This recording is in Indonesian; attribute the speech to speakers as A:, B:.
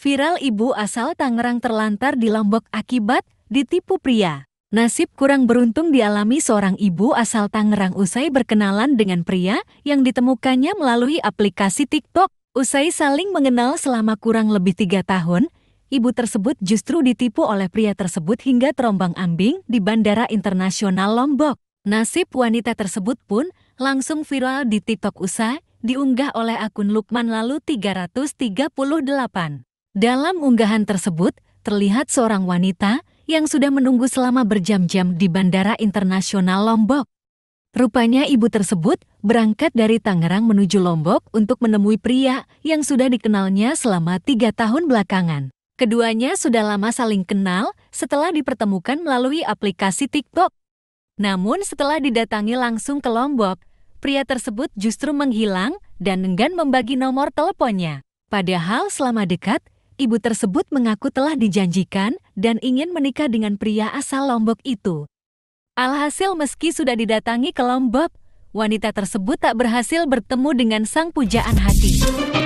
A: Viral ibu asal Tangerang terlantar di Lombok akibat ditipu pria. Nasib kurang beruntung dialami seorang ibu asal Tangerang usai berkenalan dengan pria yang ditemukannya melalui aplikasi TikTok. Usai saling mengenal selama kurang lebih 3 tahun, ibu tersebut justru ditipu oleh pria tersebut hingga terombang-ambing di Bandara Internasional Lombok. Nasib wanita tersebut pun langsung viral di TikTok usai diunggah oleh akun Lukman Lalu 338. Dalam unggahan tersebut, terlihat seorang wanita yang sudah menunggu selama berjam-jam di Bandara Internasional Lombok. Rupanya ibu tersebut berangkat dari Tangerang menuju Lombok untuk menemui pria yang sudah dikenalnya selama 3 tahun belakangan. Keduanya sudah lama saling kenal setelah dipertemukan melalui aplikasi TikTok. Namun setelah didatangi langsung ke Lombok, pria tersebut justru menghilang dan enggan membagi nomor teleponnya. Padahal selama dekat, ibu tersebut mengaku telah dijanjikan dan ingin menikah dengan pria asal Lombok itu. Alhasil meski sudah didatangi ke Lombok, wanita tersebut tak berhasil bertemu dengan sang pujaan hati.